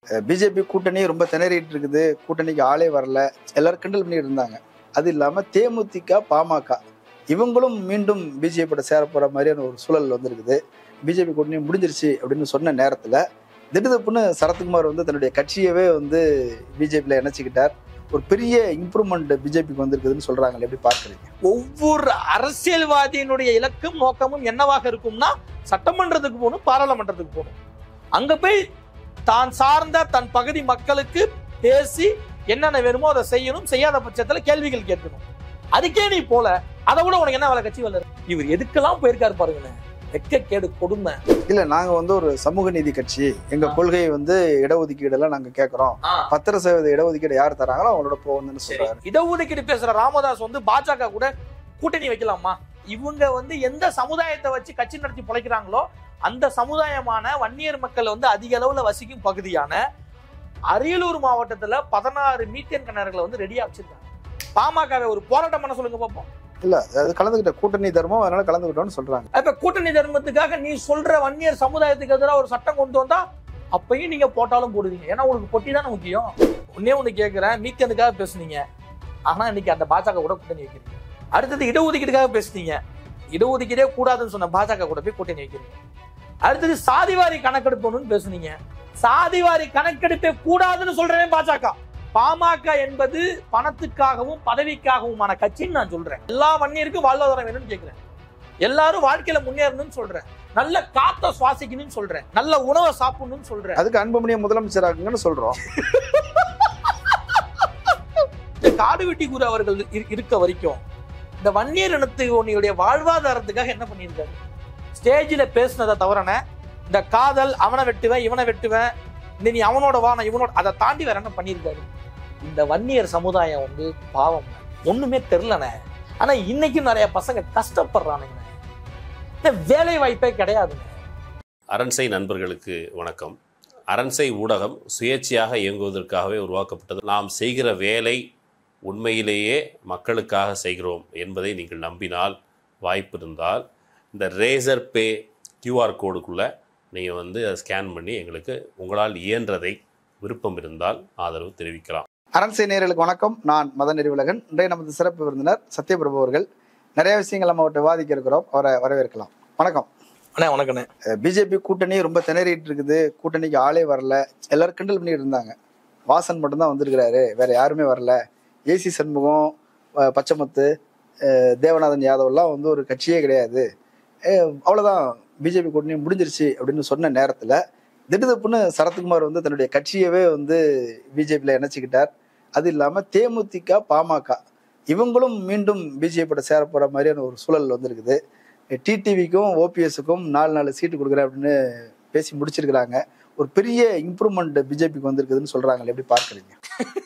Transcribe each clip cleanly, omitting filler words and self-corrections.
BJP கூட்டணி ரொம்ப திணறிட்டு இருக்குது, கூட்டணிக்கு ஆளே வரல, எல்லாரும் கிண்டல் பண்ணிட்டு இருந்தாங்க. அது இல்லாம தேமுதிக, பாமக இவங்களும் மீண்டும் பிஜேபியோட சேர போற மாதிரியான ஒரு சூழல் வந்திருக்குது. பிஜேபி கூட்டணி முடிஞ்சிருச்சு அப்படின்னு சொன்ன நேரத்துல திடுதப்புன்னு சரத்குமார் தன்னுடைய கட்சியவே பிஜேபியில இணைச்சிக்கிட்டார். ஒரு பெரிய இம்ப்ரூவ்மெண்ட் பிஜேபிக்கு வந்திருக்குதுன்னு சொல்றாங்க. எப்படி பார்க்கறீங்க? ஒவ்வொரு அரசியல்வாதியினுடைய இலக்கும் நோக்கமும் என்னவாக இருக்கும்னா, சட்டமன்றத்துக்கு போகணும், பாராளுமன்றத்துக்கு போகணும். அங்க போய் தான் சார்ந்த தன் பகுதி மக்களுக்கு பேசி என்னென்ன வேணுமோ அதை செய்யணும். செய்யாத பட்சத்துல கேள்விகள் கேட்கணும். அதுக்கே நீ போல, அதை விட உனக்கு என்ன வேலை கட்சி வேலை? இவர் எதுக்கெல்லாம் போயிருக்காரு பாருங்க. வெட்கக்கேடு, கொடுமை. இல்ல, நாங்க ஒரு சமூக நீதி கட்சி, எங்க கொள்கை இடஒதுக்கீடு எல்லாம் நாங்க கேட்கிறோம். 10% இடஒதுக்கீடு யார் தராங்களோ அவங்களோட போகணும்னு சொல்றாரு. இடஒதுக்கீடு பேசுற ராமதாஸ் பாஜக கூட கூட்டணி வைக்கலாமா? இவங்க எந்த சமுதாயத்தை வச்சு கட்சி நடத்தி பிழைக்கிறாங்களோ அந்த சமுதாயமான வன்னியர் மக்கள் அதிக அளவுல வசிக்கும் பகுதியான அரியலூர் மாவட்டத்துல 16 மீத்தேன் கிணறுகளை ரெடியா வச்சிருக்காங்க. பாமகவை ஒரு போராட்டம் பண்ண சொல்லுங்க பாப்போம். இல்ல, அது கலந்துகிட்ட கூட்டணி தர்மம், அதனால கலந்துகிட்டோம்னு சொல்றாங்க. இப்ப கூட்டணி தர்மத்துக்காக நீ சொல்ற வன்னியர் சமுதாயத்துக்கு எதிராக ஒரு சட்டம் கொண்டு வந்தா அப்பயும் நீங்க போட்டாலும் போடுவீங்க. ஏன்னா உங்களுக்கு பொட்டி தானே முக்கியம். ஒண்ணு கேட்கிறேன், மீத்தேனுக்காக பேசுனீங்க, ஆனா இன்னைக்கு அந்த பாஜக கூட கூட்டணி வைக்கிறீங்க. அடுத்தது இடஒதுக்கீடுக்காக பேசுனீங்க, இடஒதுக்கீடே கூடாதுன்னு சொன்ன பாஜக கூட போய் கூட்டணி வைக்கிறீங்க. அடுத்தது சாதிவாரி கணக்கெடுப்பணும்னு பேசுனீங்க, சாதிவாரி கணக்கெடுப்பே கூடாதுன்னு சொல்றேன் பாஜக. பாமக என்பது பணத்துக்காகவும் பதவிக்காகவுமான கட்சின்னு நான் சொல்றேன். எல்லா வன்னியருக்கும் வாழ்வாதாரம் வேணும்னு கேட்கிறேன். எல்லாரும் வாழ்க்கையில முன்னேறணும்னு சொல்றேன். நல்ல காத்த சுவாசிக்கணும்னு சொல்றேன். நல்ல உணவை சாப்பிடணும்னு சொல்றேன். அதுக்கு அன்புமணியை முதலமைச்சராக்குங்கன்னு சொல்றோம். காடு வெட்டி கூறு அவர்கள் இருக்க வரைக்கும் இந்த வன்னியர் இனத்துடைய வாழ்வாதாரத்துக்காக என்ன பண்ணியிருக்காரு? ஸ்டேஜில் பேசினதை தவிரன இந்த காதல், அவனை வெட்டுவேன் இவனை வெட்டுவேன், நீ அவனோட வா நான் இவனோட, அதை தாண்டி வேற என்ன பண்ணியிருக்காரு? இந்த வன்னியர் சமுதாயம் பாவம், ஒண்ணுமே தெரிலன. ஆனா இன்னைக்கும் நிறைய பசங்க கஷ்டப்படுறானுங்க. இந்த வேலை வாய்ப்பே கிடையாதுங்க. அரண்சை நண்பர்களுக்கு வணக்கம். அரண்சை ஊடகம் சுயேட்சையாக இயங்குவதற்காகவே உருவாக்கப்பட்டது. நாம் செய்கிற வேலை உண்மையிலேயே மக்களுக்காக செய்கிறோம் என்பதை நீங்கள் நம்பினால், வாய்ப்பு இருந்தால் இந்த ரேசர் பே கியூஆர் கோடுக்குள்ளே நீங்கள் அதை ஸ்கேன் பண்ணி எங்களுக்கு உங்களால் இயன்றதை விருப்பம் இருந்தால் ஆதரவு தெரிவிக்கலாம். அரண்சை நேயர்களுக்கு வணக்கம். நான் மதன் நெறிவுலகன். இன்றைய நமது சிறப்பு விருந்தினர் சத்யபிரபு அவர்கள். நிறைய விஷயங்கள் நம்ம அவர்கிட்ட விவாதிக்க இருக்கிறோம். அவரை வரவேற்கலாம். வணக்கம். வணக்கம். பிஜேபி கூட்டணி ரொம்ப திணறிட்டு இருக்குது, கூட்டணிக்கு ஆளே வரல, எல்லாரும் கிண்டல் பண்ணிட்டு இருந்தாங்க. வாசன் மட்டும்தான் வந்திருக்கிறாரு, வேற யாருமே வரல. ஏசி சண்முகம், பச்சைமுத்து, தேவநாதன் யாதவ்லாம் ஒரு கட்சியே கிடையாது, அவ்வளவுதான் பிஜேபி கூட்டணி முடிஞ்சிருச்சு அப்படின்னு சொன்ன நேரத்துல திடுதப்புன்னு சரத்குமார் தன்னுடைய கட்சியவே பிஜேபியில இணைச்சிக்கிட்டார். அது இல்லாம தேமுதிக, பாமக இவங்களும் மீண்டும் பிஜேபியோட சேர போற மாதிரியான ஒரு சூழல் வந்திருக்குது. டிடிவிக்கும் ஓபிஎஸ்க்கும் 4 சீட்டு கொடுக்குறேன் அப்படின்னு பேசி முடிச்சிருக்கிறாங்க. ஒரு பெரிய இம்ப்ரூவ்மெண்ட் பிஜேபிக்கு வந்திருக்குதுன்னு சொல்றாங்க. எப்படி பார்க்கறீங்க?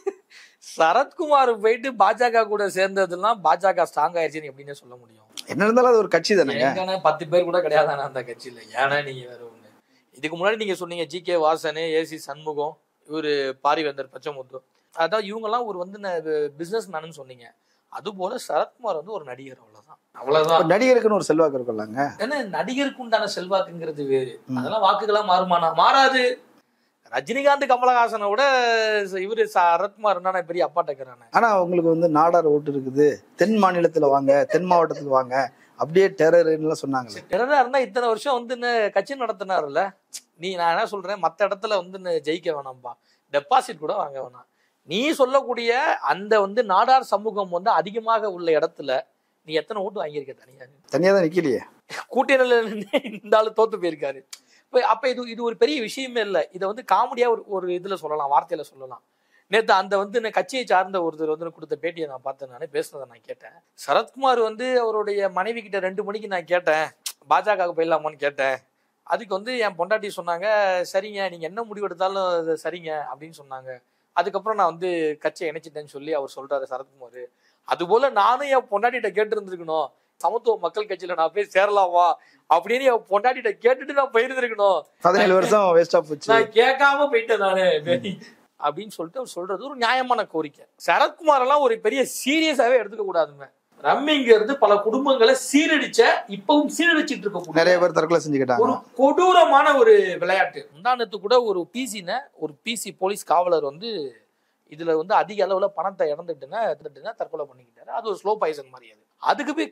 சரத்குமார் போயிட்டு பாஜக கூட சேர்ந்ததுலாம் பாஜக ஸ்ட்ராங் ஆயிடுச்சுன்னு எப்படின்னு சொல்ல முடியும்? என்ன இருந்தாலும் அது ஒரு கட்சி தானே. 10 பேர் கூட கிடையாதானே அந்த கட்சியில? ஏன்னா நீங்க வேற ஒண்ணு, இதுக்கு முன்னாடி நீங்க சொன்னீங்க ஜி.கே. வாசன், ஏசி சண்முகம், இவரு பாரிவேந்தர், பச்சைமுத்து, அதான் இவங்க எல்லாம் ஒரு பிசினஸ் மேனு சொன்னீங்க. அது போல சரத்குமார் ஒரு நடிகர். அவ்வளவுதான். நடிகருக்குன்னு ஒரு செல்வாக்கு இருக்கும்லாங்க. ஏன்னா நடிகருக்கு உண்டான செல்வாக்குங்கிறது வேறு. அதெல்லாம் வாக்குகளா மாறுமானா? மாறாது. ரஜினிகாந்த், கமலஹாசனை விட இவரு சரத்குமார் பெரிய அப்பாட்டக்கிறானே. ஆனா உங்களுக்கு நாடார் ஓட்டு இருக்குது, தென் மாநிலத்துல வாங்க, தென் மாவட்டத்துக்கு வாங்க, அப்படியே டெரர்ன்னு சொன்னாங்க. டெரரா இருந்தா இத்தனை வருஷம் கட்சி நடத்தினாருல்ல. நான் என்ன சொல்றேன், மத்த இடத்துல ஜெயிக்க வேணாம்பா, டெபாசிட் கூட வாங்க வேணாம். நீ சொல்லக்கூடிய அந்த நாடார் சமூகம் அதிகமாக உள்ள இடத்துல நீ எத்தனை ஓட்டு வாங்கியிருக்க? தனியா தான் நிக்கலையே. கூட்டணியில இந்த ஆளு தோத்து போயிருக்காரு. அப்ப இது ஒரு பெரிய விஷயமே இல்லை. இதை காமெடியா ஒரு இதுல சொல்லலாம், வார்த்தையில சொல்லலாம். நேத்து அந்த கட்சியை சார்ந்த ஒருத்தர் கொடுத்த பேட்டியை நான் பார்த்தேன். நானே பேசுனதை நான் கேட்டேன். சரத்குமார் அவருடைய மனைவி கிட்ட 2 மணிக்கு நான் கேட்டேன், பாஜக போயிடலாமான்னு கேட்டேன். அதுக்கு என் பொண்டாட்டி சொன்னாங்க, சரிங்க நீங்க என்ன முடிவு எடுத்தாலும் சரிங்க அப்படின்னு சொன்னாங்க. அதுக்கப்புறம் நான் கட்சியை இணைச்சிட்டேன்னு சொல்லி அவர் சொல்றாரு சரத்குமார். அது போல நானும் என் பொண்டாட்டிகிட்ட கேட்டு இருந்திருக்கணும், சமத்துவ மக்கள் கட்சியில நான் போய் சேரலாமா அப்படின்னு என் பொண்டாட்டிகிட்ட கேட்டுட்டு நான் போயிருந்திருக்கணும். 17 வருஷம் வேஸ்டா போச்சு, நான் கேட்காம போயிட்டேன் நானு அப்படின்னு சொல்லிட்டு அவர் சொல்றது ஒரு நியாயமான கோரிக்கை. சரத்குமார் எல்லாம் ஒரு பெரிய சீரியஸாவே எடுத்துக்க கூடாதுங்க. ரம்மிங்கிறது பல குடும்பங்களை சீரழிச்ச, இப்பவும் சீரழிச்சிட்டு இருக்க நிறைய பேர் தற்கொலை செஞ்சுக்கிட்டாங்க. ஒரு கொடூரமான ஒரு விளையாட்டு. முந்தானத்து கூட ஒரு பிசி போலீஸ் காவலர் வந்து இதுல வந்து அதிக அளவுல பணத்தை இழந்துட்டுன்னா தற்கொலை பண்ணிக்கிட்டாரு. அது ஒரு ஸ்லோ பாய்சன் மாதிரி. அதுக்கு போய்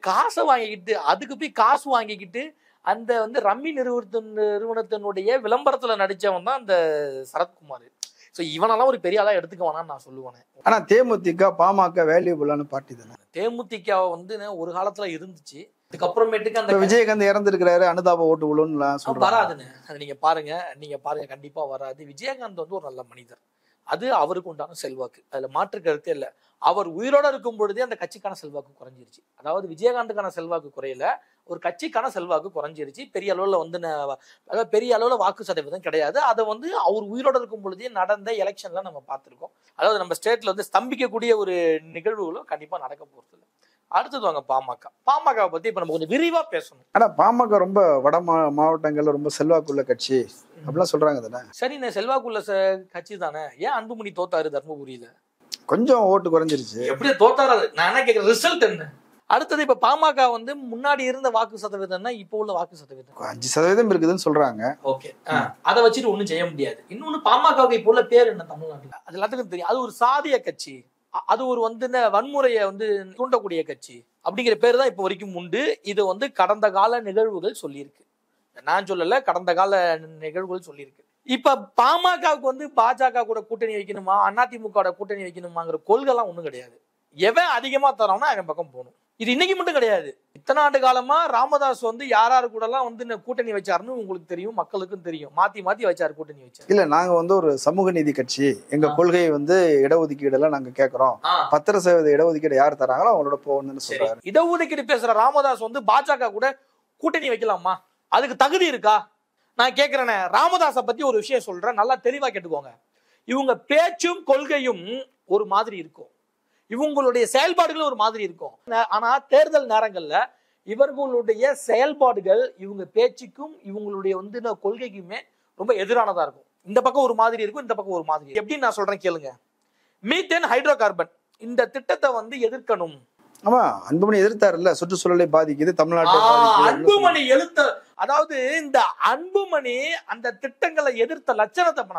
காசு வாங்கிக்கிட்டு அந்த வந்து ரம்மி நிறுவனத்தினுடைய விளம்பரத்துல நடிச்சவன் தான் அந்த சரத்குமார். ஸோ இவனெல்லாம் ஒரு பெரிய ஆளா எடுத்துக்க வேணாம்னு நான் சொல்லுவேன். ஆனா தேமுதிக பாமக வேல்யூபிளான பார்ட்டி தானே. தேமுதிக வந்து ஒரு காலத்துல இருந்துச்சு. அதுக்கப்புறமேட்டுக்கு அந்த விஜயகாந்த் இறந்துருக்கிறாரு, அனுதாப ஓட்டு விழுன்னு வராதுன்னு நீங்க பாருங்க கண்டிப்பா வராது. விஜயகாந்த் வந்து ஒரு நல்ல மனிதர். அது அவருக்கு உண்டான செல்வாக்கு, அதுல மாற்று கருத்தே இல்லை. அவர் உயிரோட இருக்கும் பொழுதே அந்த கட்சிக்கான செல்வாக்கு குறைஞ்சிருச்சு. அதாவது விஜயகாந்துக்கான செல்வாக்கு குறையல, ஒரு கட்சிக்கான செல்வாக்கு குறைஞ்சிருச்சு. பெரிய அளவுல வந்து பெரிய அளவுல வாக்கு சதவீதம் கிடையாது. அதை வந்து அவர் உயிரோட இருக்கும் பொழுதே நடந்த எலெக்ஷன்ல நம்ம பார்த்திருக்கோம். அதாவது நம்ம ஸ்டேட்ல வந்து ஸ்தம்பிக்கக்கூடிய ஒரு நிகழ்வுகளும் கண்டிப்பா நடக்க போறது இல்லை. அடுத்தது வாங்க பாமக பத்தி இப்ப நம்ம கொஞ்சம் விரிவா பேசணும். ஆனா பாமக ரொம்ப வட மாவட்டங்கள்ல ரொம்ப செல்வாக்குள்ள கட்சி அப்படிலாம் சொல்றாங்க தானே. சரி, செல்வாக்குள்ள கட்சி தானே. ஏன் அன்புமணி தோத்தாரு தர்மபுரியில? கொஞ்சம் ஓட்டு குறைஞ்சிருச்சு. எப்படி தோத்தாரு? நான் என்ன கேக்குறேன், ரிசல்ட் என்ன? அடுத்தது இப்ப பாமக வந்து முன்னாடி இருந்த வாக்கு சதவீதம்னா இப்போ உள்ள வாக்கு சதவீதம் 5% இருக்குதுன்னு சொல்றாங்க. ஓகே, அதை வச்சுட்டு ஒண்ணும் செய்ய முடியாது. இன்னொன்னு பாமகவுக்கு இப்போ உள்ள பேர் என்ன தமிழ்நாட்டுல? அது எல்லாத்துக்கும் தெரியும். அது ஒரு சாதிய கட்சி, அது ஒரு வந்து வன்முறையை வந்து தூண்டக்கூடிய கட்சி அப்படிங்கிற பேர் தான் இப்போ வரைக்கும் உண்டு. இது வந்து கடந்த கால நிகழ்வுகள் சொல்லியிருக்கு, நான் சொல்லல, கடந்த கால நிகழ்வுகள் சொல்லியிருக்கு. இப்ப பாமகவுக்கு வந்து பாஜக கூட கூட்டணி வைக்கணுமா, அதிமுக கூட்டணி வைக்கணுமாங்கிற கொள்கைலாம் ஒண்ணும் கிடையாது. எவன் அதிகமா தரோம்னா அவன் பக்கம் போகணும். இது இன்னைக்கு மட்டும் கிடையாது. இத்தனை ஆண்டு காலமா ராமதாஸ் வந்து யாராரு கூட எல்லாம் வந்து கூட்டணி வச்சாருன்னு உங்களுக்கு தெரியும், மக்களுக்கும் தெரியும். மாத்தி வச்சாரு கூட்டணி வச்சாரு. இல்ல, நாங்க வந்து ஒரு சமூக நீதி கட்சி, எங்க கொள்கையை வந்து இடஒதுக்கீடு எல்லாம் நாங்க கேட்கிறோம், 10% இடஒதுக்கீடு யார் தராங்களோ அவங்களோட போகணும்னு சொல்றாரு. இடஒதுக்கீடு பேசுற ராமதாஸ் வந்து பாஜக கூட கூட்டணி வைக்கலாமா? அதுக்கு தகுதி இருக்கா? நான் கேட்கிறேன். ராமதாஸை பத்தி ஒரு விஷயம் சொல்றேன், நல்லா தெளிவா கேட்டுக்கோங்க. இவங்க பேச்சும் கொள்கையும் ஒரு மாதிரி இருக்கும், இவங்களுடைய செயல்பாடுகள் ஒரு மாதிரி இருக்கும். ஆனா தேர்தல் நேரங்கள்ல இவர்களுடைய செயல்பாடுகள் இவங்க பேச்சுக்கும் இவங்களுடைய வந்து கொள்கைக்குமே ரொம்ப எதிரானதா இருக்கும். இந்த பக்கம் ஒரு மாதிரி இருக்கும், இந்த பக்கம் ஒரு மாதிரி. எப்படின்னு நான் சொல்றேன் கேளுங்க. மீத்தேன் ஹைட்ரோ கார்பன் இந்த திட்டத்தை வந்து எதிர்க்கணும். ஆமா, அன்புமணி எதிர்த்தாருல்ல, சுற்றுச்சூழலை பாதிக்குது தமிழ்நாட்டை. அன்புமணி அதாவது இந்த அன்புமணி அந்த திட்டங்களை எதிர்த்த லட்சணத்தை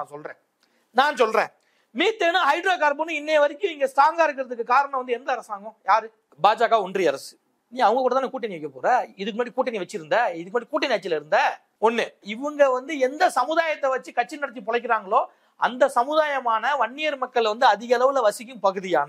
நான் சொல்றேன். மீத்தேனும் ஹைட்ரோ கார்பனும் இன்னைய வரைக்கும் இங்க ஸ்ட்ராங்கா இருக்கிறதுக்கு காரணம் வந்து எந்த அரசாங்கம்? யாரு? பாஜக ஒன்றிய அரசு. நீ அவங்க கூட தானே கூட்டணி வைக்க போற. இதுக்கு முன்னாடி கூட்டணி வச்சிருந்த, இதுக்கு முன்னாடி கூட்டணி ஆட்சியில இருந்த ஒண்ணு. இவங்க வந்து எந்த சமுதாயத்தை வச்சு கட்சி நடத்தி பிழைக்கிறாங்களோ அந்த சமுதாயமான வன்னியர் மக்கள் வந்து அதிக அளவுல வசிக்கும் பகுதியான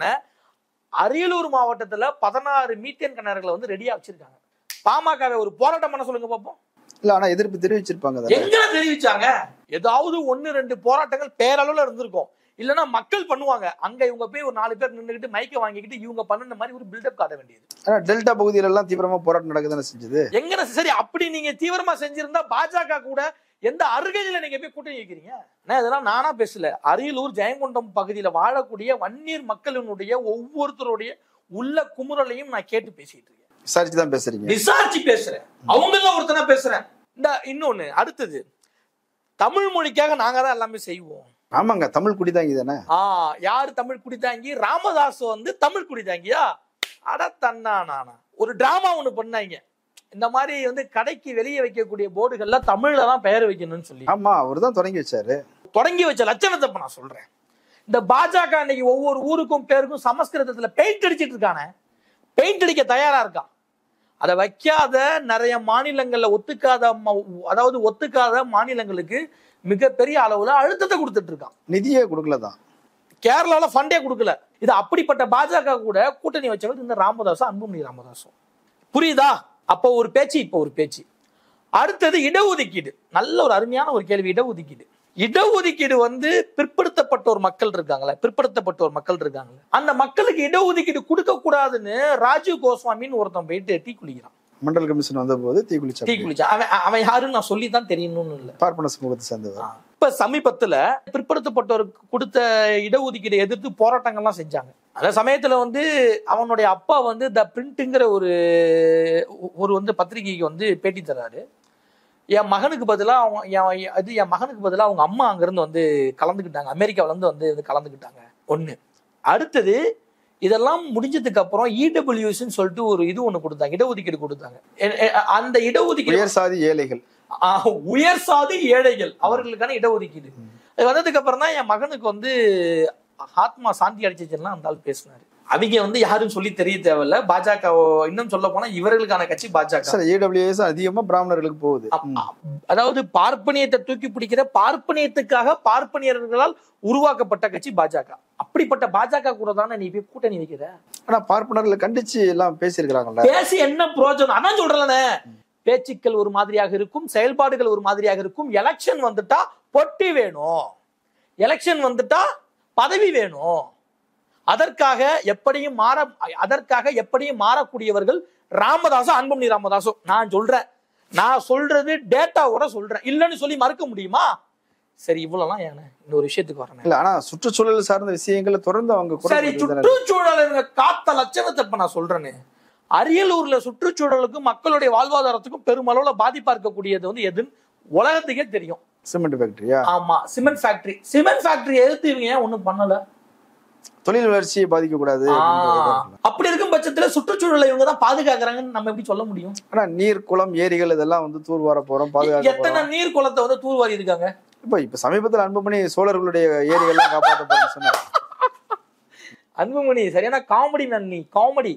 அரியலூர் மாவட்டத்துல 16 மீத்தேன் கிணறுகளை வந்து ரெடியா வச்சிருக்காங்க. பாமகவை ஒரு போராட்டம் பண்ண சொல்லுங்க பாப்போம். இல்ல, ஆனா எதிர்ப்பு தெரிவிச்சிருப்பாங்க. எங்க தெரிவிச்சாங்க? ஏதாவது 1-2 போராட்டங்கள் பேரளவுல இருந்திருக்கும். இல்லன்னா மக்கள் பண்ணுவாங்க. அங்க இவங்க போய் ஒரு 4 பேர் நின்றுகிட்டு மைக்க வாங்கிக்கிட்டு இவங்க பண்ணுன மாதிரி ஒரு பில்டப் காட்ட வேண்டியது. ஆனா டெல்டா பகுதியில எல்லாம் தீவிரமா போராட்டம் நடக்குதானே செஞ்சது. எங்க சரி, அப்படி நீங்க தீவிரமா செஞ்சிருந்தா பாஜக கூட எந்த அருகையில நீங்க போய் கூட்டணி வைக்கிறீங்க? இதெல்லாம் நானா பேசல. அரியலூர் ஜெயங்கொண்டம் பகுதியில வாழக்கூடிய வன்னியர் மக்களினுடைய ஒவ்வொருத்தருடைய உள்ள குமுறலையும் நான் கேட்டு பேசிட்டு இருக்கேன். விசாரிச்சுதான் பேசுறீங்க? விசாரிச்சு பேசுறேன். அவங்கள ஒருத்தனா பேசுறேன். இன்னொன்னு அடுத்தது, தமிழ் மொழிக்காக நாங்க தான் எல்லாமே செய்வோம். ஆமாங்க, தமிழ் குடிதாங்கி தானே. யாரு தமிழ் குடிதாங்கி? ராமதாஸ் வந்து தமிழ் குடிதாங்கியா? அட தன்னானா ஒரு டிராமா ஒண்ணு பண்ணாங்க. இந்த மாதிரி வந்து கடைக்கு வெளியே வைக்கக்கூடிய போர்டுகள்ல தமிழ்ல தான் பெயர் வைக்கணும்னு சொல்லி. ஆமா, அவர் தான் தொடங்கி வச்சாரு. தொடங்கி வச்ச லட்சணத்தை நான் சொல்றேன். இந்த பாஜக இன்னைக்கு ஒவ்வொரு ஊருக்கும் பேருக்கும் சமஸ்கிருதத்துல பெயிண்ட் அடிச்சிட்டு இருக்கானே, பெயிண்ட் அடிக்க தயாரா இருக்கான். அதை வைக்காத நிறைய மாநிலங்கள்ல ஒத்துக்காத மாநிலங்களுக்கு மிகப்பெரிய அளவுல அழுத்தத்தை கொடுத்துட்டு இருக்கான். நிதியே கொடுக்கலதான், கேரளால ஃபண்டே கொடுக்கல. இது அப்படிப்பட்ட பாஜக கூட கூட்டணி வச்சவர் இந்த ராமதாசும் அன்புமணி ராமதாசும். புரியுதா? அப்போ ஒரு பேச்சு, இப்போ ஒரு பேச்சு. அடுத்தது இடஒதுக்கீடு. நல்ல ஒரு அருமையான ஒரு கேள்வி. இடஒதுக்கீடு வந்து பிற்படுத்தப்பட்டோர் மக்கள் இருக்காங்களே, அந்த மக்களுக்கு இடஒதுக்கீடு கொடுக்க கூடாதுன்னு ராஜீவ் கோஸ்வாமின்னு ஒருத்தன் போயிட்டு டீ குளிக்கிறான். மண்டல் கமிஷன் வந்த போது டீ குளிச்சா அவன் யாருன்னு நான் சொல்லித்தான் தெரியணும்னு இல்ல, பார்ப்பன சமூகத்தை சேர்ந்தவர். இப்ப சமீபத்துல பிற்படுத்தப்பட்டோருக்கு கொடுத்த இடஒதுக்கீடு எதிர்த்து போராட்டங்கள்லாம் செஞ்சாங்க. அந்த சமயத்துல வந்து அவனுடைய அப்பா வந்து த பிரிண்ட்ங்கிற ஒரு வந்து பத்திரிகைக்கு வந்து பேட்டி தர்றாரு. என் மகனுக்கு பதிலாக அவங்க அம்மா அங்கிருந்து வந்து கலந்துக்கிட்டாங்க, அமெரிக்காவில இருந்து வந்து கலந்துக்கிட்டாங்க. ஒண்ணு. அடுத்தது, இதெல்லாம் முடிஞ்சதுக்கு அப்புறம் இடபிள்யூஎஸ் சொல்லிட்டு ஒரு இது ஒண்ணு கொடுத்தாங்க, இடஒதுக்கீடு கொடுத்தாங்க. அந்த இடஒதுக்கீடு உயர் சாதி ஏழைகள், உயர் சாதி ஏழைகள் அவர்களுக்கான இடஒதுக்கீடு அது வந்ததுக்கு அப்புறம் தான் என் மகனுக்கு வந்து ஆத்மா சாந்தி அடிச்சிச்சுன்னா அந்த ஆள் பேசினாரு. அவங்க வந்து யாரும் சொல்லி தெரிய தேவையில்ல. பாஜக இன்னும் சொல்ல போனா இவர்களுக்கான கட்சி பாஜக. இடபிள்யூஎஸ் அதிகமா பிராமணர்களுக்கு போகுது. அதாவது பார்ப்பனியத்தை தூக்கி பிடிக்கிற, பார்ப்பனியத்துக்காக பார்ப்பனியர்களால் உருவாக்கப்பட்ட கட்சி பாஜக. அப்படிப்பட்ட பாஜக கூட தானே நீ போய் கூட்டணி வைக்கிற. ஆனா பார்ப்பனர்களை கண்டிச்சு எல்லாம் பேசியிருக்கிறாங்கல்ல. பேசி என்ன பிரயோஜனம்? அதான் சொல்றேன், பேச்சுக்கள் ஒரு மாதிரியாக இருக்கும், செயல்பாடுகள் ஒரு மாதிரியாக இருக்கும். எலெக்ஷன் வந்துட்டா பொட்டி வேணும், எலெக்ஷன் வந்துட்டா பதவி வேணும். அதற்காக எப்படியும் மாறக்கூடியவர்கள் ராமதாசோ அன்புமணி ராமதாசோ. நான் சொல்றது டேட்டாவோட சொல்றேன், இல்லன்னு சொல்லி மறுக்க முடியுமா? சரி, இவ்வளவுலாம் ஏன் இந்த ஒரு விஷயத்துக்கு வரணும். இல்ல, ஆனா சுற்றுச்சூழல் சார்ந்த விஷயங்களை தொடர்ந்து அவங்க சரி, சுற்றுச்சூழல் காத்த லட்சணத்தை இப்ப நான் சொல்றேன்னு, அரியலூர்ல சுற்றுச்சூழலுக்கும் மக்களுடைய வாழ்வாதாரத்துக்கும் பெருமளவுல பாதிப்பா இருக்கக்கூடியது வந்து எதுன்னு உலகத்துக்கே தெரியும். சிமெண்ட் ஃபேக்டரியா? ஆமா, சிமெண்ட் ஃபேக்டரி எதிர்த்து இவங்க ஏன் ஒண்ணும் பண்ணல? தொழில் வளர்ச்சியை பாதிக்க கூடாது. அப்படி இருக்கும் பட்சத்துல சுற்றுச்சூழலை இவங்க தான் பாதுகாக்கிறாங்கன்னு நம்ம எப்படி சொல்ல முடியும்? ஆனா நீர், குளம், ஏரிகள் இதெல்லாம் வந்து தூர்வார போறோம், பாதுகாக்க. எத்தனை நீர் குளத்தை வந்து தூர்வாரி இருக்காங்க? இப்ப சமீபத்தில் அன்புமணி சோழர்களுடைய ஏரிகள்லாம் காப்பாற்ற போறேன்னு சொன்னார். அன்புமணி சரியான காமெடி மேன். நீ காமெடி.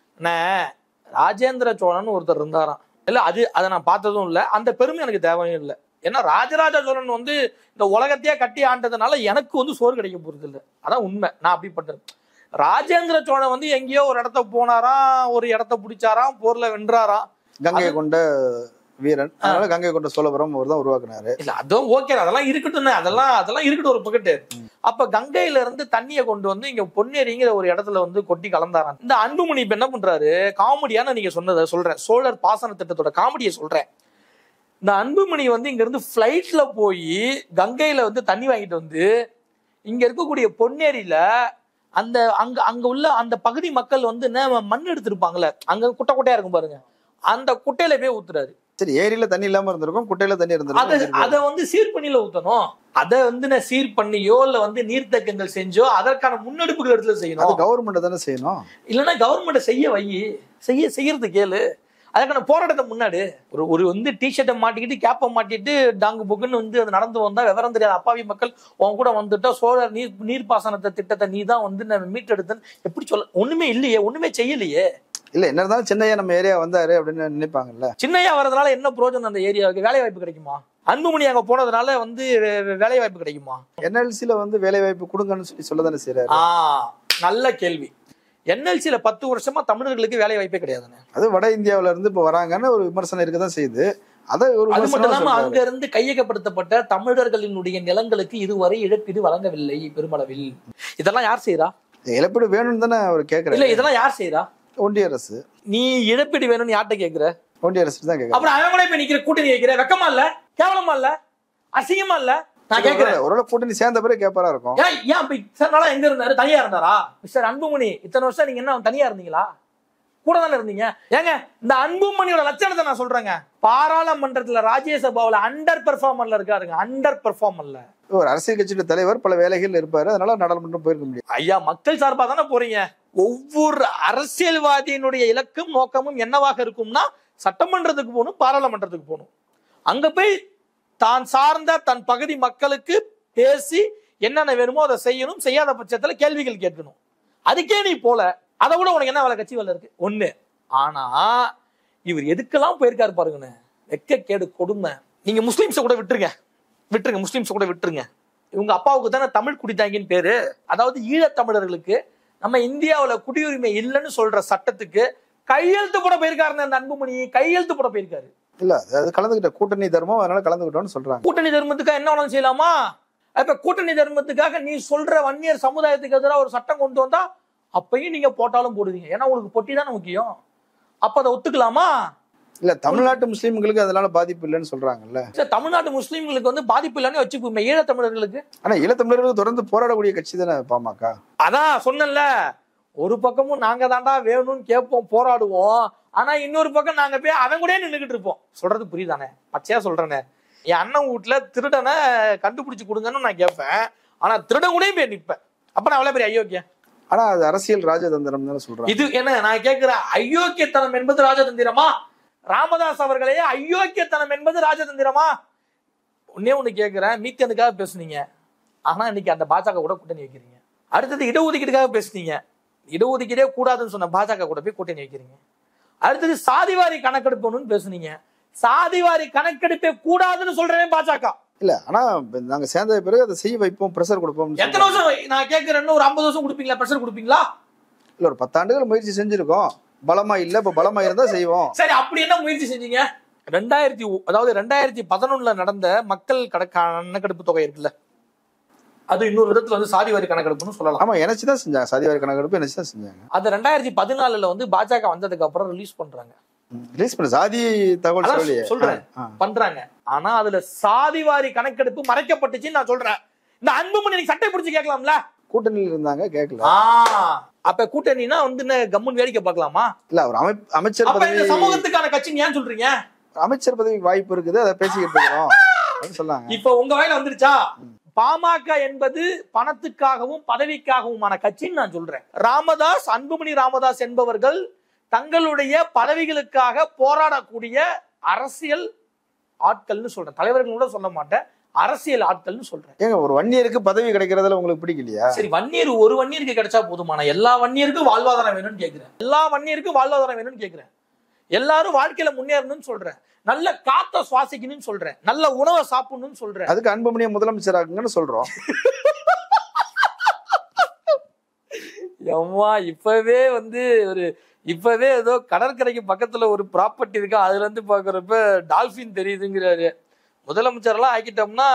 ராஜேந்திர சோழன் ஒருத்தர் இருந்தாராம். இல்ல, அதை நான் பார்த்ததும் இல்ல, அந்த பெருமை எனக்கு தேவையும் இல்லை. ஏன்னா ராஜராஜ சோழன் வந்து இந்த உலகத்தையே கட்டி ஆண்டதுனால எனக்கு வந்து சோறு கிடைக்க போறது இல்லை. அதான் உண்மை. நான் அப்படிப்பட்டது. ராஜேந்திர சோழன் வந்து எங்கேயோ ஒரு இடத்த போனாராம், ஒரு இடத்த பிடிச்சாராம், போர்ல வென்றாராம். கங்கை கொண்ட வீரன், அதனால கங்கை கொண்ட சோழபுரம் அவர் தான் உருவாக்குனாரு. இல்ல, அதுவும் ஓகே, அதெல்லாம் இருக்கட்டும், அதெல்லாம் இருக்கட்டும் ஒரு பக்கெட்டு. அப்ப கங்கையில இருந்து தண்ணியை கொண்டு வந்து இங்க பொன்னேரிங்கிற ஒரு இடத்துல வந்து கொட்டி கலந்தாராம். இந்த அன்புமணி இப்ப என்ன பண்றாரு? காமெடியான நீங்க சொன்னதை சொல்றேன், சோழர் பாசன திட்டத்தோட காமெடியை சொல்றேன். இந்த அன்புமணி வந்து இங்க இருந்து பிளைட்ல போய் கங்கையில வந்து தண்ணி வாங்கிட்டு வந்து இங்க இருக்கக்கூடிய பொன்னேரியில அந்த அங்க உள்ள அந்த பகுதி மக்கள் வந்து மண் எடுத்திருப்பாங்கல்ல, அங்க குட்டை குட்டையா இருக்கும் பாருங்க, அந்த குட்டையில போய் ஊத்துறாரு. சரி, ஏரியில தண்ணி இல்லாம இருந்திருக்கும், குட்டையில தண்ணி இருந்திருக்கும். அதை வந்து சீர் பண்ணில ஊத்தணும். அதை வந்து சீர் பண்ணியோ இல்ல வந்து நீர்த்தேக்கங்கள் செஞ்சோ அதற்கான முன்னெடுப்புகள் இடத்துல செய்யணும். அது கவர்மெண்ட் தானே செய்யணும். இல்லைன்னா கவர்மெண்ட் செய்யறது கேளு. அதுக்கான போராட்டத்தை முன்னாடி ஒரு வந்து டிஷர்ட்டை மாட்டிக்கிட்டு கேப்பை மாட்டிட்டு டாங்கு புக்குன்னு வந்து அது நடந்து வந்தா விவரம் தெரியாத அப்பாவி மக்கள் உன் கூட வந்துட்டா சோழர் நீர்ப்பாசனத்தை திட்டத்தை நீ தான் வந்து நம்ம மீட்டெடுத்தன்னு எப்படி சொல்ல? ஒண்ணுமே இல்லையே, ஒண்ணுமே செய்யலையே. இல்ல, என்ன இருந்தாலும் சின்னையா நம்ம ஏரியா வந்தாரு அப்படின்னு நினைப்பாங்கல்ல. சின்னையா வர்றதுனால என்ன பிரயோஜனம்? அந்த ஏரியாவுக்கு வேலை வாய்ப்பு கிடைக்குமா? அன்புமணி அங்க போனதுனால வந்து வேலை வாய்ப்பு கிடைக்குமா? என்எல்சில வந்து வேலை வாய்ப்பு கொடுங்கன்னு சொல்லதானே செய்யறாரு. நல்ல கேள்வி. என்எல்சில 10 வருஷமா தமிழர்களுக்கு வேலை வாய்ப்பே கிடையாதுன்னு, அது வட இந்தியாவில இருந்து இப்ப வராங்கன்னு ஒரு விமர்சனம் இருக்கதான் செய்யுது. அது மட்டும் இல்லாம அங்க இருந்து கையகப்படுத்தப்பட்ட தமிழர்களினுடைய நிலங்களுக்கு இதுவரை இழப்பீடு வழங்கவில்லை பெருமளவில். இதெல்லாம் யார் செய்யறா? இழப்பீடு வேணும்னு தானே அவர் கேட்கறாரு. இல்ல, இதெல்லாம் யார் செய்யறா? ஒன்றிய அரசு. நீ இழப்பீடு வேணும்னு யார்கிட்ட கேட்கிற? ஒன்றிய அரசு தான் கேட்கற. அப்புறம் அவன் கூட இப்ப நிக்கிற கூட்டணி வைக்கிற வெக்கமா இல்ல? கேவலமா இல்ல? அசிங்கமா இல்ல? நான் கேட்கிறேன். ஒரு கூட்டணி சேர்ந்த பிறகு கேட்பாரா இருக்கும். ஏன் இத்தனை நாளா எங்க இருந்தாரு? தனியா இருந்தாரா? மிஸ்டர் அன்புமணி இத்தனை வருஷம் நீங்க என்ன தனியா இருந்தீங்களா? கூட தானே இருந்தீங்க. ஏங்க, இந்த அன்புமணியோட லட்சணத்தை நான் சொல்றேங்க. பாராளுமன்றத்துல ராஜ்யசபாவில அண்டர் பெர்ஃபார்மர்ல இருக்காருங்க. அண்டர் பெர்ஃபார்மர்ல ஒரு அரசியல் கட்சியோட தலைவர் பல வேலைகள் இருப்பாரு, அதனால நாடாளுமன்றம் போயிருக்க முடியும். ஐயா, மக்கள் சார்பா தானே போறீங்க. ஒவ்வொரு அரசியல்வாதியினுடைய இலக்கும் நோக்கமும் என்னவாக இருக்கும்னா சட்டமன்றத்துக்கு போகணும், பாராளுமன்றத்துக்கு போகணும். அங்க போய் தான் சார்ந்த தன் பகுதி மக்களுக்கு பேசி என்னென்ன வேணுமோ அதை செய்யணும். செய்யாத பட்சத்துல கேள்விகள் கேட்கணும். அதுக்கே நீ போல, அதை விட உனக்கு என்ன வேலை? கட்சி வேலை இருக்கு ஒண்ணு. ஆனா இவர் எதுக்கெல்லாம் போயிருக்காரு பாருங்கன்னு. வெக்க கேடு, கொடுமை. நீங்க முஸ்லிம்ஸை கூட விட்டுருங்க, முஸ்லிம்ஸை கூட விட்டுருங்க. இவங்க அப்பாவுக்கு தானே தமிழ் குடித்தாங்கின்னு பேரு. அதாவது ஈழத்தமிழர்களுக்கு நம்ம இந்தியாவில குடியுரிமை இல்லைன்னு சொல்ற சட்டத்துக்கு கையெழுத்து போட போயிருக்காரு அந்த அன்புமணி. கையெழுத்து போட போயிருக்காரு. இல்ல, அது கலந்துகிட்ட கூட்டணி தர்மம், அதனால கலந்துகிட்டோம்னு சொல்றாங்க. கூட்டணி தர்மத்துக்காக என்ன வேணாலும் செய்யலாமா? இப்ப கூட்டணி தர்மத்துக்காக நீ சொல்ற வன்னியர் சமுதாயத்துக்கு எதிராக ஒரு சட்டம் கொண்டு வந்தா அப்பயும் நீங்க போட்டாலும் போடுவீங்க. ஏன்னா உங்களுக்கு பொட்டி தானே முக்கியம். அப்ப அதை ஒத்துக்கலாமா? இல்ல, தமிழ்நாட்டு முஸ்லீம்களுக்கு அதனால பாதிப்பு இல்லைன்னு சொல்றாங்கல்ல. தமிழ்நாட்டு முஸ்லீம்களுக்கு வந்து பாதிப்பு இல்லைன்னு வச்சுப்போமே. ஈழத்தமிழர்களுக்கு, ஆனா ஈழத்தமிழர்களுக்கு தொடர்ந்து போராடக்கூடிய கட்சி தானே பாமக. அதான் சொன்னேன்ல, ஒரு பக்கமும் நாங்க தாண்டா வேணும்னு கேட்போம், போராடுவோம். ஆனா இன்னொரு பக்கம் நாங்க போய் அவன் கூட நின்றுகிட்டு இருப்போம். சொல்றது புரியுதானே? பச்சையா சொல்றேனே. என் அண்ணன் வீட்டுல திருடனை கண்டுபிடிச்சு கொடுங்கன்னு நான் கேட்பேன். ஆனா திருடன் கூட போய் நிற்பேன். அப்ப நான் அவ்வளவு பெரிய அயோக்கியம். ஆனா அது அரசியல் ராஜதந்திரம் தானே சொல்றாங்க. இது என்ன நான் கேட்கிறேன், அயோக்கியத்தனம் என்பது ராஜதந்திரமா? ராமதாஸ் அவர்களே, அயோக்கியத்தனம் என்பது ராஜதந்திரமா? ஒண்ணு கேட்கிறேன், மீத்தனுக்காக பேசுனீங்க, ஆனா இன்னைக்கு அந்த பாஜக கூட கூட்டணி வைக்கிறீங்க. அடுத்தது இடஒதுக்கீடுக்காக பேசுனீங்க, இடஒதுக்கீடே கூடாதுன்னு சொன்ன பாஜக கூட போய் கூட்டணி வைக்கிறீங்க. அடுத்தது சாதிவாரி கணக்கெடுப்புன்னு பேசுனீங்க, சாதிவாரி கணக்கெடுப்பே கூடாதுன்னு சொல்றேன் பாஜக. இல்ல ஆனா நாங்க சேர்ந்த பிறகு அதை செய்ய வைப்போம், பிரஷர் கொடுப்போம். எத்தனை வருஷம் நான் கேட்கிறேன், ஒரு 50 வருஷம் கொடுப்பீங்களா? பிரஷர் கொடுப்பீங்களா? இல்ல ஒரு 10 ஆண்டுகள் முயற்சி செஞ்சிருக்கோம், பலமா இல்ல, இப்ப பலமா இருந்தா செய்வோம். சரி, அப்படி என்ன முயற்சி செஞ்சீங்க? 2011 நடந்த மக்கள் கணக்கெடுப்பு தொகை இருக்குல்ல, அது இன்னொரு விதத்துல வந்து சாதிவாரி கணக்கெடுப்புன்னு சொல்லலாம். ஆமா, எனச்சுதான் செஞ்சாங்க, சாதிவாரி கணக்கெடுப்பு எனச்சுதான் செஞ்சாங்க. அது 2014 வந்து பாஜக வந்ததுக்கு அப்புறம் ரிலீஸ் பண்றாங்க. ரிலீஸ் பண்ண சாதி தகவல் சொல்றேன் பண்றாங்க. ஆனா அதுல சாதிவாரி கணக்கெடுப்பு மறைக்கப்பட்டுச்சுன்னு நான் சொல்றேன். இந்த அன்புமணி சட்டை பிடிச்சு கேட்கலாம்ல? கூட்டணியில் இருந்தாங்க, கேட்கல. அப்ப கூட்டணினா வந்து கம்முன்னு வேடிக்கை பார்க்கலாமா? இல்ல அவர் அமைச்சர் பதவி, சமூகத்துக்கான கட்சின்னு ஏன் சொல்றீங்க? அமைச்சர் பதவிக்கு வாய்ப்பு இருக்குது, அதை பேசிக்கிட்டு இருக்கிறோம் சொல்லாங்க. இப்ப உங்க வாயில வந்துருச்சா? பாமக என்பது பணத்துக்காகவும் பதவிக்காகவுமான கட்சின்னு நான் சொல்றேன். ராமதாஸ், அன்புமணி ராமதாஸ் என்பவர்கள் தங்களுடைய பதவிகளுக்காக போராடக்கூடிய அரசியல் ஆட்கள்னு சொல்றேன். தலைவர்கள் கூட சொல்ல மாட்டேன், அரசியல் ஆட்கள்னு சொல்றேன். ஏங்க ஒரு வன்னியருக்கு பதவி கிடைக்கிறதுல உங்களுக்கு பிடிக்கலையா? சரி, வன்னியர் ஒரு வன்னியருக்கு கிடைச்சா போதுமான? எல்லா வன்னியருக்கும் வாழ்வாதாரம் வேணும்னு கேட்கிறேன். எல்லா வன்னியருக்கும் வாழ்வாதாரம் வேணும்னு கேட்கிறேன். எல்லாரும் வாழ்க்கையில முன்னேறணும்னு சொல்றேன். நல்ல காத்த சுவாசிக்கணும்னு சொல்றேன். நல்ல உணவை சாப்பிடணும்னு சொல்றேன். அதுக்கு அன்புமணியை முதலமைச்சர் ஆகுங்கன்னு சொல்றோம். இப்பவே வந்து இப்பவே ஏதோ கடற்கரைக்கு பக்கத்துல ஒரு ப்ராப்பர்ட்டி இருக்கா, அதுல இருந்து பாக்குறப்ப டால்பின் தெரியுதுங்கிறாரு. முதலமைச்சர்லாம் ஆக்கிட்டோம்னா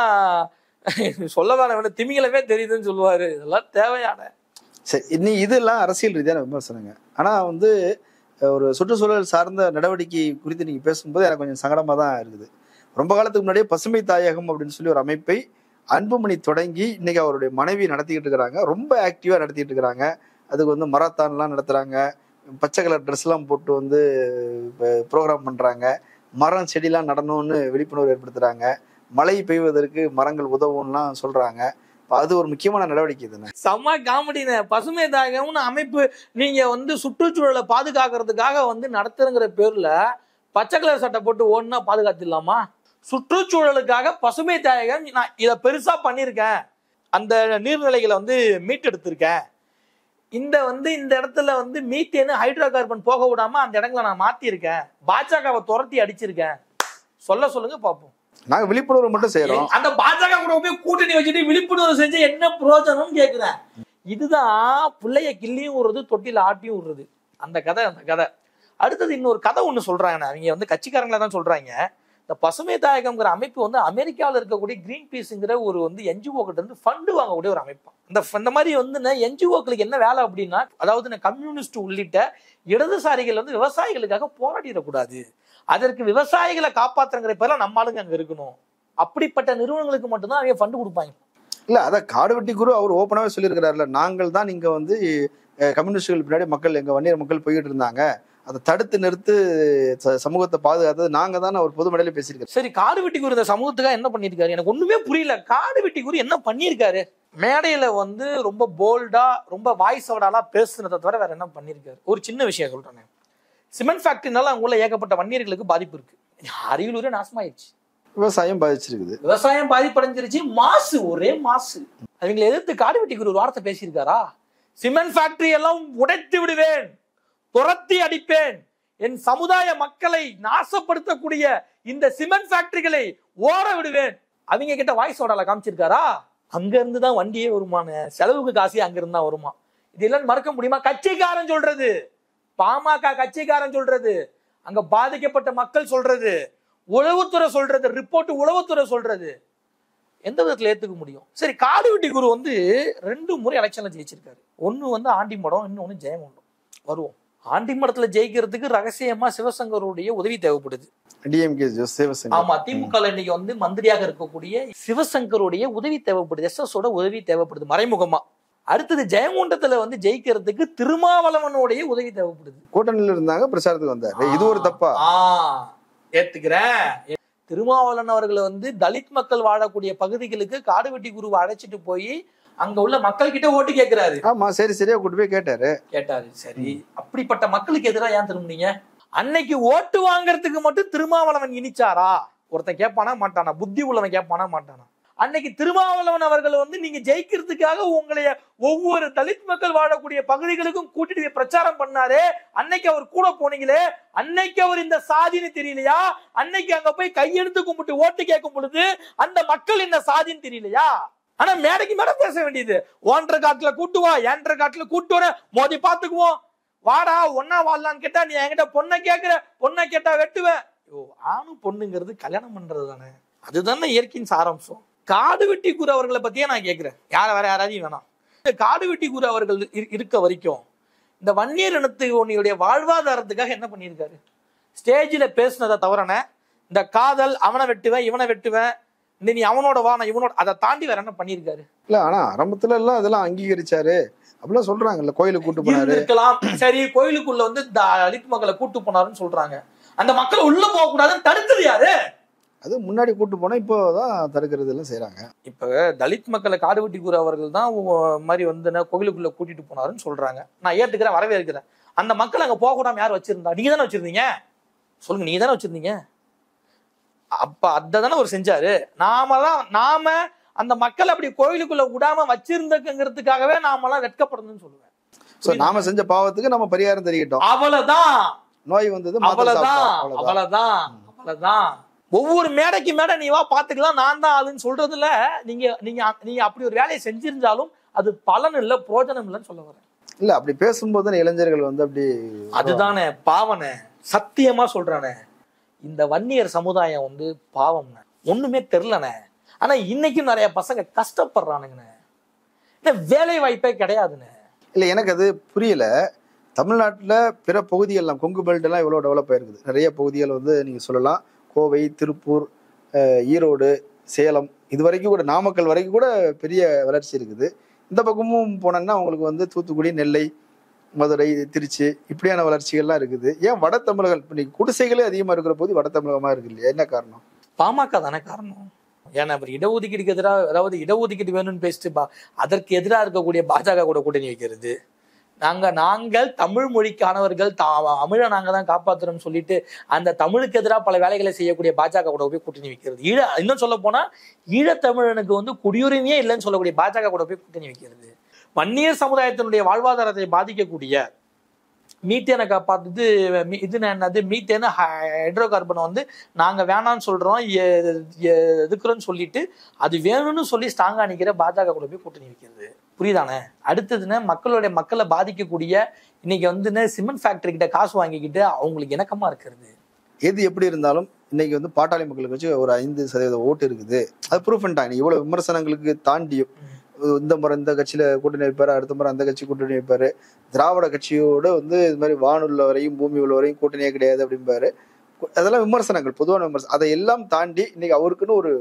சொல்ல வேணாம், திமிங்கலமே தெரியுதுன்னு சொல்லுவாரு. இதெல்லாம் தேவையான? சரி, இன்னி இதெல்லாம் அரசியல் ரீதியான விமர்சனங்க. ஆனா வந்து ஒரு சுற்றுச்சூழல் சார்ந்த நடவடிக்கை குறித்து நீங்க பேசும்போது எனக்கு கொஞ்சம் சங்கடமா தான் இருக்குது. ரொம்ப காலத்துக்கு முன்னாடியே பசுமை தாயகம் அப்படின்னு சொல்லி ஒரு அமைப்பை அன்புமணி தொடங்கி இன்னைக்கு அவருடைய மனைவி நடத்திக்கிட்டு இருக்கிறாங்க. ரொம்ப ஆக்டிவா நடத்திட்டு இருக்கிறாங்க. அதுக்கு வந்து மராத்தான்லாம் நடத்துறாங்க, பச்சை கலர் ட்ரெஸ் எல்லாம் போட்டு வந்து ப்ரோக்ராம் பண்றாங்க, மரம் செடிலாம் நடணும்னு விழிப்புணர்வு ஏற்படுத்துறாங்க, மழை பெய்வதற்கு மரங்கள் உதவும்லாம் சொல்றாங்க. அது ஒரு முக்கியமான நடவடிக்கை தானே. செம்ம காமெடின. பசுமை தாயகம்னு அமைப்பு நீங்க வந்து சுற்றுச்சூழலை பாதுகாக்கிறதுக்காக வந்து நடத்துறங்கிற பேர்ல பச்சை கலர் சட்டை போட்டு ஓடுனா பாதுகாத்துடலாமா? சுற்றுச்சூழலுக்காக பசுமை தாயகம், நான் இதை பெருசா பண்ணியிருக்கேன், அந்த நீர்நிலைகளை வந்து மீட்டெடுத்திருக்கேன், இந்த இடத்துல வந்து மீத்தேனு ஹைட்ரோ கார்பன் போக விடாம அந்த இடங்களை நான் மாத்திருக்கேன், பாஜகவை துரத்தி அடிச்சிருக்கேன், சொல்லுங்க பாப்போம். நாங்க விழிப்புணர்வு மட்டும் செய்யறோம். அந்த பாஜக கூட போய் கூட்டணி வச்சுட்டு விழிப்புணர்வு செஞ்சு என்ன பிரயோஜனம் கேக்குறேன். இதுதான் பிள்ளைய கிள்ளியும் விடுறது, தொட்டில ஆட்டியும் விடுறது. அந்த கதை. அடுத்தது இன்னொரு கதை ஒண்ணு சொல்றாங்க, அவங்க வந்து கட்சிக்காரங்களா தான் சொல்றாங்க. இந்த பசுமை தாயகம்ங்கிற அமைப்பு வந்து அமெரிக்காவில் இருக்கக்கூடிய கிரீன் பீஸ்ங்கிற ஒரு வந்து என்ஜிஓ கிட்ட இருந்து ஃபண்டு வாங்கக்கூடிய ஒரு அமைப்பு. இந்த மாதிரி வந்து என்ஜிஓக்களுக்கு என்ன வேலை அப்படின்னா, அதாவது கம்யூனிஸ்ட் உள்ளிட்ட இடதுசாரிகள் வந்து விவசாயிகளுக்காக போராடிடக்கூடாது, அதற்கு விவசாயிகளை காப்பாற்றுங்கிற பேர்ல நம்ம ஆளுங்க அங்க இருக்கணும், அப்படிப்பட்ட நிறுவனங்களுக்கு மட்டும்தான் அவங்க ஃபண்டு கொடுப்பாங்க. இல்ல அதான் காடுவெட்டி குரு அவர் ஓப்பனாவே சொல்லியிருக்கிறாருல, நாங்கள் தான் இங்க வந்து கம்யூனிஸ்டுகள் பின்னாடி மக்கள், எங்க வன்னியர் மக்கள் போய்கிட்டு இருந்தாங்க, அதை தடுத்து நிறுத்து சமூகத்தை பாதுகாத்தது நாங்க தான் அவர் பொது மேடையில பேசியிருக்காரு. சரி, காடுவெட்டி குரு இந்த சமூகத்துக்காக என்ன பண்ணிருக்காரு? எனக்கு ஒண்ணுமே புரியல. காடுவெட்டி குரு என்ன பண்ணிருக்காரு? மேடையில வந்து ரொம்ப போல்டா, ரொம்ப வாய்ஸ் அவடாலாம் பேசுனதை தவிர வேற என்ன பண்ணிருக்காரு? ஒரு சின்ன விஷயம் சொல்றேன். சிமெண்ட் ஃபேக்டரினால அங்குள்ள ஏகப்பட்ட வன்னியர்களுக்கு பாதிப்பு இருக்கு. அரியலூரே நாசமாயிருச்சு, விவசாயம் பாதிச்சிருக்குது, விவசாயம் பாதிப்படைஞ்சிருச்சு, மாசு, ஒரே மாசு. அவங்களை எதிர்த்து காடுவெட்டி குரு ஒரு வார்த்தை பேசியிருக்காரா? சிமெண்ட் ஃபேக்டரி எல்லாம் உடைத்து விடுவேன், துரத்தி அடிப்பேன், என் சமுதாய மக்களை நாசப்படுத்தக்கூடிய இந்த சிமெண்ட் ஃபேக்டரிகளை ஓட விடுவேன். அவங்க கிட்ட வாய்ஸ் ஓடல காமிச்சிருக்காரா? அங்க இருந்துதான் வண்டியே வருமான, செலவுக்கு காசு அங்க இருந்தா வருமா? இதெல்லாம் மறக்க முடியுமா? கட்சிக்காரன் சொல்றது, பாமக கட்சிக்காரன் சொல்றது, அங்க பாதிக்கப்பட்ட மக்கள் சொல்றது, உளவுத்துறை சொல்றது, ரிப்போர்ட் உளவுத்துறை சொல்றது, எந்த விதத்துல ஏத்துக்க முடியும்? சரி, காடுவெட்டி குரு வந்து 2 முறை எலெக்ஷன்ல ஜெயிச்சிருக்காரு. ஒண்ணு வந்து ஆண்டிமடம், இன்னொன்னு ஜெயங்கொண்டம். வருவோம். ஆண்டிமடத்துல ஜெயிக்கிறதுக்கு ரகசியமா சிவசங்கருடைய உதவி தேவைப்படுது. ஆமா, திமுக இன்னைக்கு வந்து மந்திரியாக இருக்கக்கூடிய சிவசங்கருடைய உதவி தேவைப்படுது, எஸ்எஸோட உதவி தேவைப்படுது மறைமுகமா. அடுத்தது ஜெயங்கொண்டத்துல வந்து ஜெயிக்கிறதுக்கு திருமாவளவனுடைய உதவி தேவைப்படுது. கூட்டணியில இருந்தாங்க, பிரச்சாரத்துக்கு வந்தாரு. இது ஒரு தப்பா? ஏத்துக்கிறேன். திருமாவளவன் அவர்களை வந்து தலித் மக்கள் வாழக்கூடிய பகுதிகளுக்கு காடுவெட்டி குருவை அழைச்சிட்டு போய் அங்க உள்ள மக்கள் கிட்ட ஓட்டு கேட்கிறாரு. ஆமா, சரி, சரியா கூட்டு போய் கேட்டாரு. சரி, அப்படிப்பட்ட மக்களுக்கு எதிராக ஏன் திரும்பினீங்க? அன்னைக்கு ஓட்டு வாங்கறதுக்கு மட்டும் திருமாவளவன் இனிச்சாரா? ஒருத்தன் கேட்பானா மாட்டானா? புத்தி உள்ளவன் கேட்பானா மாட்டானா? அன்னைக்கு திருமாவளவன் அவர்கள் வந்து நீங்க ஜெயிக்கிறதுக்காக உங்களைய ஒவ்வொரு தலித் மக்கள் வாழக்கூடிய பகுதிகளுக்கும் கூட்டிட்டு போய் பிரச்சாரம் பண்ணாரு. அன்னைக்கு அவர் கூட போனீங்களே, அன்னைக்கு அவர் இந்த சாதின்னு தெரியலையா? அன்னைக்கு அங்க போய் கையெடுத்து கும்பிட்டு ஓட்டு கேட்கும் பொழுது அந்த மக்கள் இந்த சாதின்னு தெரியலையா? ஆனா மேடைக்கு மேட பேச வேண்டியது, ஒன்றரை காட்டுல கூட்டு வா, ஏன்றரை காட்டுல கூட்டு வர, மோதி பாத்துக்குவோம், வாடா ஒன்னா வாழலான்னு கேட்டா நீ என்கிட்ட பொண்ணை கேட்கிற, பொண்ணை கேட்டா வெட்டுவேன். ஆணும் பொண்ணுங்கிறது கல்யாணம் பண்றது தானே, அதுதானே இயற்கையின் சாராம்சம். காடு வெட்டி கூறு அவர்களை பத்தியே நான் கேட்கிறேன், வேற யாராவது வேணாம். இந்த காடு வெட்டி கூறு அவர்கள் இருக்க வரைக்கும் இந்த வன்னியர் இனத்துடைய வாழ்வாதாரத்துக்காக என்ன பண்ணியிருக்காரு? ஸ்டேஜில் பேசுனதை தவறன, இந்த காதல், அவனை வெட்டுவேன் இவனை வெட்டுவேன், நீ அவனோட வா நான் இவனோட, அதை தாண்டி வேற என்ன பண்ணியிருக்காரு? இல்ல ஆனா ஆரம்பத்துல எல்லாம் அதெல்லாம் அங்கீகரிச்சாரு அப்படிலாம் சொல்றாங்கல்ல. கோயிலுக்கு கூட்டு போனாரு இருக்கலாம், சரி, கோயிலுக்குள்ள வந்து தலித் மக்களை கூட்டு போனாருன்னு சொல்றாங்க. அந்த மக்களை உள்ள போக கூடாதுன்னு தடுத்தது யாரு? அது முன்னாடி கூட்டு போனா இப்போதான் தடுக்கிறது எல்லாம் செய்யறாங்க. இப்ப தலித் மக்களை காடு வெட்டி கூற அவர்கள் தான் மாதிரி வந்து கோயிலுக்குள்ள கூட்டிட்டு போனாருன்னு சொல்றாங்க. நான் ஏத்துக்கிறேன், வரவேற்கிறேன். அந்த மக்கள் அங்க போக கூடாம யார் வச்சிருந்தா? நீங்க தானே வச்சிருந்தீங்க, சொல்லுங்க, நீங்க தானே வச்சிருந்தீங்க. அப்ப அதானே அவர் செஞ்சாரு. நாம அந்த மக்கள் அப்படி கோயிலுக்குள்ள விடாம வச்சிருந்தங்கிறதுக்காகவே நாமெல்லாம் வெட்கப்படணும்னு சொல்லுவேன். நாம செஞ்ச பாவத்துக்கு நம்ம பரிகாரம் தெரிவிட்டோம், அவ்வளவுதான். நோய் வந்தது, அவ்வளவுதான். ஒவ்வொரு மேடைக்கு மேடை நீ வா பாத்துக்கலாம், நான் தான் ஆளுன்னு சொல்றதுல நீங்க அப்படி ஒரு வேலையை செஞ்சிருந்தாலும் அது பலன் இல்ல, பிரோஜனம் இல்லைன்னு சொல்ல வரேன். இல்ல அப்படி பேசும்போது இளைஞர்கள் வந்து அப்படி, அதுதானே பாவனை. சத்தியமா சொல்றானே, இந்த வன்னியர் சமுதாயம் வந்து பாவம், ஒண்ணுமே தெரிலனே. ஆனா இன்னைக்கும் நிறைய பசங்க கஷ்டப்படுறானுங்கண்ணே, வேலை வாய்ப்பே கிடையாதுண்ணே. இல்ல எனக்கு அது புரியல. தமிழ்நாட்டுல பிற பகுதிகள் எல்லாம், கொங்கு பெல்ட் எல்லாம் எவ்வளவு டெவலப் ஆயிருக்குது. நிறைய பகுதிகள் வந்து நீங்க சொல்லலாம், கோவை, திருப்பூர், ஈரோடு, சேலம், இது வரைக்கும் கூட நாமக்கல் வரைக்கும் கூட பெரிய வளர்ச்சி இருக்குது. இந்த பக்கமும் போனோம்னா உங்களுக்கு வந்து தூத்துக்குடி, நெல்லை, மதுரை, திருச்சி, இப்படியான வளர்ச்சிகள்லாம் இருக்குது. ஏன் வட தமிழர்கள் இன்னைக்கு குடிசைகளே அதிகமா இருக்கிற போது வட தமிழகமா இருக்கு இல்லையா? என்ன காரணம்? பாமக தானே காரணம். ஏன்னா அவர் இடஒதுக்கீடுக்கு எதிராக, அதாவது இடஒதுக்கீடு வேணும்னு பேசிட்டு அதற்கு எதிராக இருக்கக்கூடிய பாஜக கூட கூட்டணி வைக்கிறது. நாங்கள் தமிழ் மொழிக்கானவர்கள், தமிழை நாங்க தான் காப்பாற்றுறோம்னு சொல்லிட்டு அந்த தமிழுக்கு எதிராக பல வேலைகளை செய்யக்கூடிய பாஜக கூட போய் கூட்டணி வைக்கிறது. இன்னும் சொல்ல போனா ஈழத்தமிழனுக்கு வந்து குடியுரிமையே இல்லைன்னு சொல்லக்கூடிய பாஜக கூட போய் கூட்டணி வைக்கிறது. வன்னியர் சமுதாயத்தினுடைய வாழ்வாதாரத்தை பாதிக்கக்கூடிய மீத்தேனை காப்பாத்துது. இது என்னது, மீத்தேனு ஹைட்ரோ கார்பனை வந்து நாங்க வேணான்னு சொல்றோம், எதுக்குறோன்னு சொல்லிட்டு அது வேணும்னு சொல்லி ஸ்ட்ராங்கா நிக்கிற பாஜக கூட போய் கூட்டணி வைக்கிறது. புரியுதானே? அடுத்ததுன்னு மக்களை பாதிக்கக்கூடிய இன்னைக்கு வந்து சிமெண்ட் ஃபேக்டரி கிட்ட காசு வாங்கிக்கிட்டு அவங்களுக்கு இணக்கமா இருக்கிறது. எது எப்படி இருந்தாலும் இன்னைக்கு வந்து பாட்டாளி மக்களுக்கு வச்சு ஒரு 5% ஓட்டு இருக்குது. அது ப்ரூஃப் பண்ணிட்டாங்க. இவ்வளவு விமர்சனங்களுக்கு தாண்டியும் இந்த முறை இந்த கட்சியில கூட்டணி வைப்பாரு, அடுத்த முறை அந்த கட்சி கூட்டணி வைப்பாரு, திராவிட கட்சியோட வந்து இது மாதிரி வானுள்ள வரையும் பூமி உள்ள வரையும் கூட்டணியே கிடையாது அப்படிம்பாரு. அதெல்லாம் விமர்சனங்கள், பொதுவான விமர்சனம். அதை எல்லாம் தாண்டி இன்னைக்கு அவருக்குன்னு ஒரு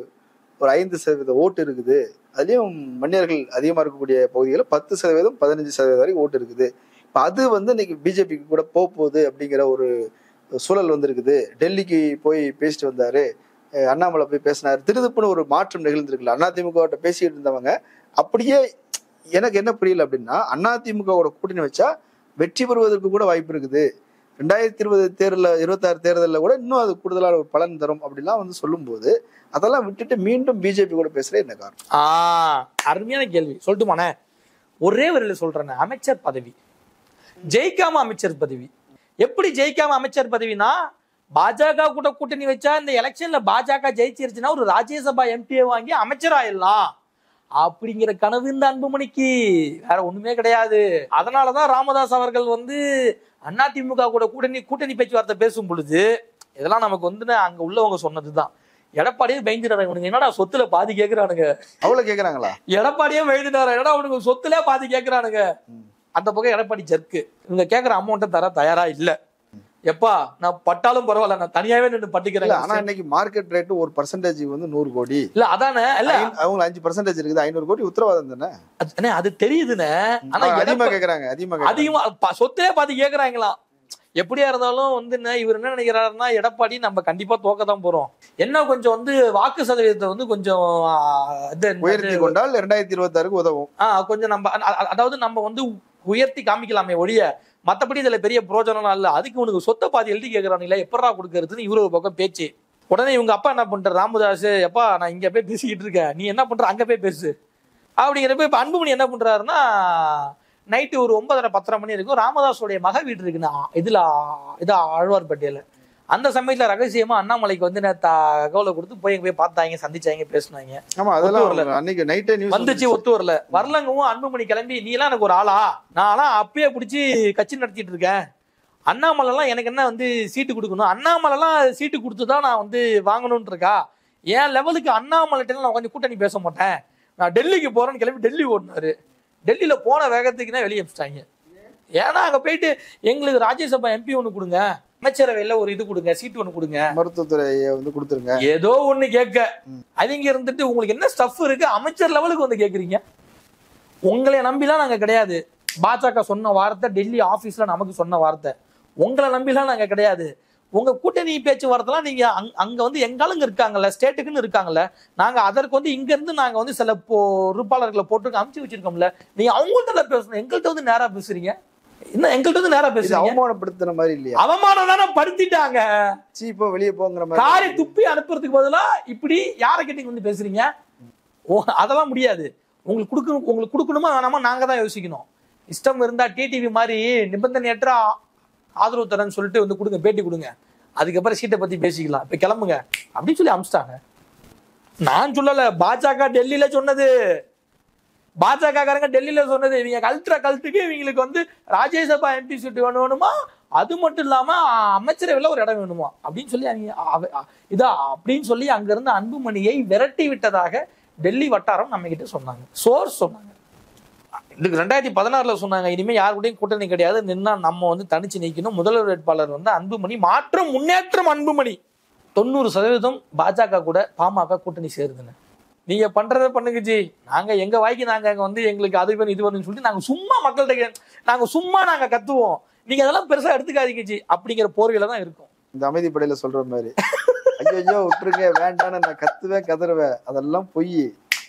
5% ஓட்டு இருக்குது. அதுலயும் மன்னியர்கள் அதிகமா இருக்கக்கூடிய பகுதிகளில் 10%, 15% வரைக்கும் ஓட்டு இருக்குது. இப்ப அது வந்து இன்னைக்கு பிஜேபிக்கு கூட போகுது அப்படிங்கிற ஒரு சூழல் வந்து இருக்குது. டெல்லிக்கு போய் பேசிட்டு வந்தாரு, அண்ணாமலை போய் பேசினாரு, திருதுப்புன்னு ஒரு மாற்றம் நிகழ்ந்திருக்குல்ல. அதிமுக பேசிட்டு இருந்தவங்க அப்படியே எனக்கு என்ன புரியல அப்படின்னா, அதிமுகவோட கூட்டணி வச்சா வெற்றி பெறுவதற்கு கூட வாய்ப்பு இருக்குது. 2020 தேர்தலில், 26 தேர்தலில் கூட இன்னும் அது கூடுதலான ஒரு பலன் தரும் அப்படிலாம் வந்து சொல்லும் போது அதெல்லாம் விட்டுட்டு மீண்டும் பிஜேபி கூட பேசுற என்ன காரணம்? அருமையான கேள்வி. சொல்லட்டுமாண்ணே, ஒரே வரையில சொல்றேன். அமைச்சர் பதவி ஜெயிக்காம அமைச்சர் பதவி. எப்படி ஜெயிக்காம அமைச்சர் பதவினா, பாஜக கூட கூட்டணி வச்சா இந்த எலெக்ஷன்ல பாஜக ஜெயிச்சிருச்சுன்னா ஒரு ராஜ்யசபா எம்பியை வாங்கி அமைச்சராயிடலாம் அப்படிங்கிற கனவு இந்த அன்புமணிக்கு, வேற ஒண்ணுமே கிடையாது. அதனாலதான் ராமதாஸ் அவர்கள் வந்து அதிமுக கூட கூட்டணி பேச்சுவார்த்தை பேசும் பொழுது இதெல்லாம் நமக்கு வந்து அங்க உள்ளவங்க சொன்னதுதான். எடப்பாடியே பயந்துட்டாரு, இவனுங்க என்னடா சொத்துல பாதி கேட்கிறானுங்க. அவ்வளவு கேட்கறாங்களா? எடப்பாடியே பயந்துட்டாரு, என்னடா அவனுக்கு சொத்துல பாதி கேட்கிறானுங்க. அந்த பக்கம் எடப்பாடி ஜர்க்கு, இவங்க கேட்கிற அமௌண்ட்டை தர தயாரா இல்ல. எப்பா நான் பட்டாலும் பரவாயில்ல, நான் தனியாவே நின்று பட்டிக்கிறேன். ஆனா இன்னைக்கு மார்க்கெட் ரேட் ஒரு பர்சன்டேஜ் வந்து 100 கோடி இல்ல. அதானே, இல்ல அவங்க 5% இருக்குது, 500 கோடி உத்தரவாதம் தானே. அது தெரியுதுன்னு. ஆனா அதிகமா கேக்குறாங்க, அதிகமா சொத்தே பாதி கேக்குறாங்களாம். எப்படியா இருந்தாலும் வந்து இவர் என்ன நினைக்கிறாருன்னா, எடப்பாடி நம்ம கண்டிப்பா தோக்க தான் போறோம், என்ன கொஞ்சம் வந்து வாக்கு சதவீதத்தை வந்து கொஞ்சம் உயர்த்தி கொண்டால் 2026க்கு உதவும். கொஞ்சம் நம்ம அதாவது நம்ம வந்து உயர்த்தி காமிக்கலாமே ஒழிய மத்தபடி இதுல பெரிய பிரோஜனம் இல்ல. அதுக்கு உனக்கு சொத்தை பாதி எழுதி கேட்கறானுங்களா, எப்படா கொடுக்கறதுன்னு இவரு ஒரு பக்கம் பேச்சு. உடனே இவங்க அப்பா என்ன பண்ற, ராமதாஸ், எப்பா நான் இங்க போய் பேசிக்கிட்டு இருக்கேன், நீ என்ன பண்ற அங்க போய் பேசு அப்படிங்கிறப்ப இப்ப அன்புமணி என்ன பண்றாருன்னா, நைட்டு ஒரு 9:30-10:30 மணி இருக்கும், ராமதாஸோடைய மக வீடு இருக்குன்னா இது ஆழ்வார்பேட்டையில. அந்த சமயத்துல ரகசியமா அண்ணாமலைக்கு வந்து தகவலை கொடுத்து போய் பார்த்தாங்க, சந்திச்சாங்க, பேசினாங்க. வந்துச்சு, ஒத்து வரல. வரலங்கவும் அன்புமணி கிளம்பி, நீ எல்லாம் எனக்கு ஒரு ஆளா, நான் அப்பயே பிடிச்சி கட்சி நடத்திட்டு இருக்கேன், அண்ணாமலை எல்லாம் எனக்கு என்ன வந்து சீட்டு கொடுக்கணும், அண்ணாமலை எல்லாம் சீட்டு கொடுத்துதான் நான் வந்து வாங்கணும்னு இருக்கா, என் லெவலுக்கு அண்ணாமலை நான் கொஞ்சம் கூட்டணி பேச மாட்டேன், நான் டெல்லிக்கு போறேன்னு கிளம்பி டெல்லி ஓடினாரு. டெல்லியில போன வேகத்துக்குன்னா வெளியே அனுப்பிச்சிட்டாங்க. ஏன்னா அங்க போயிட்டு எங்களுக்கு ராஜ்யசபா எம்பி ஒண்ணு கொடுங்க, அமைச்சரவையில ஒரு இது கொடுங்க, சீட்டு ஒண்ணு கொடுங்க, மருத்துவத்துறையை வந்து கொடுத்துருங்க, ஏதோ ஒண்ணு கேட்க. அவங்க இருந்துட்டு உங்களுக்கு என்ன ஸ்டஃப் இருக்கு அமைச்சர் லெவலுக்கு வந்து கேக்குறீங்க. உங்களை நம்பிலாம் நாங்க கிடையாது. பாஜக சொன்ன வார்த்தை, டெல்லி ஆபீஸ்ல நமக்கு சொன்ன வார்த்தை, உங்களை நம்பிலாம் நாங்க கிடையாது. உங்க கூட்டணி பேச்சுவார்த்தைலாம் நீங்க அங்க வந்து எங்காலுங்க இருக்காங்கல்ல, ஸ்டேட்டுக்குன்னு இருக்காங்கல்ல, நாங்க அதற்கு வந்து இங்க இருந்து நாங்க வந்து சில பொறுப்பாளர்களை போட்டு அமுச்சு வச்சிருக்கோம்ல, நீங்க அவங்கள்ட்ட பேசணும், எங்கள்கிட்ட வந்து நேரா பேசுறீங்க. என்ன எங்கள்கிட்ட வந்து நேரா பேசுறீங்க? அவமானப்படுத்துற மாதிரி இல்லையா? அவமானம் தானே படுத்திட்டாங்க. சீப்போ வெளியே போங்கிற மாதிரி காரை துப்பி அனுப்புறதுக்கு பதிலா இப்படி யாரை கேட்டீங்க வந்து பேசுறீங்க? அதெல்லாம் முடியாது. உங்களுக்கு கொடுக்கணுமா வேணாமா நாங்க தான் யோசிக்கணும். இஷ்டம் இருந்தா டிடிவி மாதிரி நிபந்தனையற்ற ஆதரவு தரேன்னு சொல்லிட்டு வந்து கொடுங்க, பேட்டி கொடுங்க, அதுக்கப்புறம் சீட்டை பத்தி பேசிக்கலாம், இப்ப கிளம்புங்க அப்படின்னு சொல்லி அனுப்பிச்சிட்டாங்க. நான் சொல்லல, பாஜக டெல்லியில சொன்னது, பாஜக காரங்க டெல்லியில சொன்னது. இவங்க கல்ட்டுக்கு இவங்களுக்கு வந்து ராஜ்யசபா எம்பி சீட்டு வேணுமா, அது மட்டும் இல்லாம அமைச்சரவையில் ஒரு இடம் வேணுமா அப்படின்னு சொல்லி அப்படின்னு சொல்லி அங்க இருந்து அன்புமணியை விரட்டி விட்டதாக டெல்லி வட்டாரம் நம்ம கிட்ட சொன்னாங்க, சோர்ஸ் சொன்னாங்க. 2016 சொன்னாங்க, இனிமே யாரு கூடயும் கூட்டணி கிடையாது, நின்னா நம்ம வந்து தனிச்சு நீக்கணும், முதல்வர் வேட்பாளர் வந்து அன்புமணி, மாற்றம் முன்னேற்றம் அன்புமணி. 90% பாஜக கூட பாமக கூட்டணி சேருதுன்னு. நீங்க பண்றத பண்ணுங்க ஜி, நாங்க எங்க வாய்க்கு நாங்க வந்து எங்களுக்கு அது வேணும் இது வேணும்னு சொல்லிட்டு நாங்க சும்மா மக்கள்கிட்ட நாங்க கத்துவோம், நீங்க அதெல்லாம் பெருசா எடுத்துக்காதீங்க ஜி அப்படிங்கிற போர்வையில தான் இருக்கும். இந்த அமைதிப்படையில சொல்ற மாதிரி ஐயோ விட்டுருங்க வேண்டான்னு நான் கத்துவேன் கதறுவேன், அதெல்லாம் பொய்.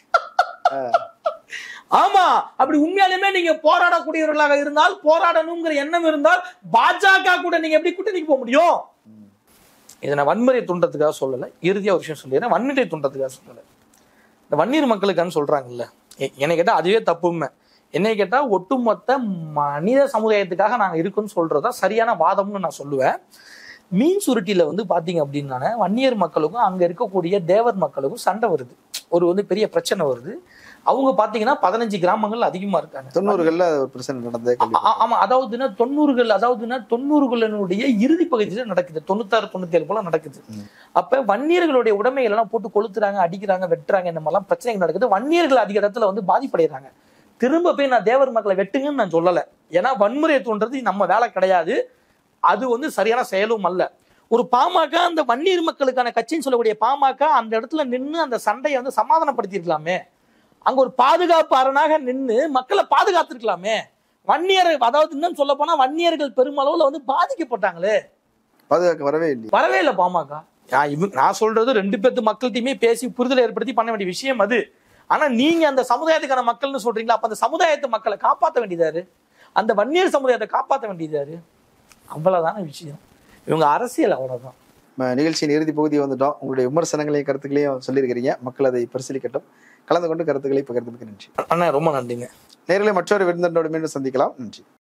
ஆமா, அப்படி உண்மையாலுமே நீங்க போராடக்கூடியவர்களாக இருந்தால், போராடணுங்கிற எண்ணம் இருந்தால், பாஜக கூட நீங்க எப்படி கூட்டணிக்கு போக முடியும்? இதை நான் வன்முறை தூண்டத்துக்காக சொல்லல, இறுதியா ஒரு விஷயம் சொல்லிடுறேன், வன்முறை தூண்டத்துக்காக சொல்லல. இந்த வன்னியர் மக்களுக்கான்னு சொல்றாங்கல்ல, என்னை கேட்டா அதுவே தப்புமே. என்னை கேட்டா ஒட்டுமொத்த மனித சமுதாயத்துக்காக நாங்க இருக்குன்னு சொல்றதா சரியான வாதம்னு நான் சொல்லுவேன். மீன் சுருட்டியில வந்து பாத்தீங்க அப்படின்னா வன்னியர் மக்களுக்கும் அங்க இருக்கக்கூடிய தேவர் மக்களுக்கும் சண்டை வருது, ஒரு வந்து பெரிய பிரச்சனை வருது. அவங்க பாத்தீங்கன்னா 15 கிராமங்கள் அதிகமா இருக்காங்க. 90களில் ஒரு பிரச்சனை நடந்தது. ஆமா, அதாவதுன்னா 90களுடைய இறுதி பகுதியில நடக்குது, 96-97 போல நடக்குது. அப்ப வன்னியர்களுடைய உடைமைகள் எல்லாம் போட்டு கொளுத்துறாங்க, அடிக்கிறாங்க, வெட்டுறாங்க, இந்த மாதிரிலாம் பிரச்சனைகள் நடக்குது. வன்னியர்கள் அதிக இடத்துல வந்து பாதிப்படைகிறாங்க. திரும்ப போய் நான் தேவர் மக்களை வெட்டுங்கன்னு நான் சொல்லல, ஏன்னா வன்முறையை தூண்டுறது நம்ம வேலை கிடையாது, அது வந்து சரியான செயலும் அல்ல. ஒரு பாமக அந்த வன்னியர் மக்களுக்கான கட்சின்னு சொல்லக்கூடிய பாமக அந்த இடத்துல நின்று அந்த சண்டையை வந்து சமாதானப்படுத்திருக்கலாமே, அங்க ஒரு பாதுகாப்பு அரணாக நின்று மக்களை பாதுகாத்திருக்கலாமே. வன்னியர், அதாவது இன்னும் சொல்ல போனா வன்னியர்கள் பெருமளவுல வந்து பாதிக்கப்பட்டாங்களே, பாதுகாக்க வரவே இல்லை பாமக. நான் சொல்றது 2 பேத்து மக்கள்கிட்டயுமே பேசி புரிதலை ஏற்படுத்தி பண்ண வேண்டிய விஷயம் அது. ஆனா நீங்க அந்த சமுதாயத்துக்கான மக்கள்னு சொல்றீங்களா, அப்ப அந்த சமுதாயத்து மக்களை காப்பாற்ற வேண்டியதாரு, அந்த வன்னியர் சமுதாயத்தை காப்பாற்ற வேண்டியதாரு, அவ்வளவுதான விஷயம். இவங்க அரசியல் அவ்வளவுதான். நிகழ்ச்சியின் இறுதி பகுதியை வந்துட்டோம். உங்களுடைய விமர்சனங்களையும் கருத்துக்களையும் சொல்லியிருக்கிறீங்க, மக்கள் அதை பரிசீலிக்கட்டும். கலந்து கொண்டு கருத்துக்களை பகிர்ந்ததுக்கு நன்றி அண்ணா, ரொம்ப நன்றிங்க. நேரில் மற்றொரு விருந்தினரோடு மீண்டும் சந்திக்கலாம். நன்றி.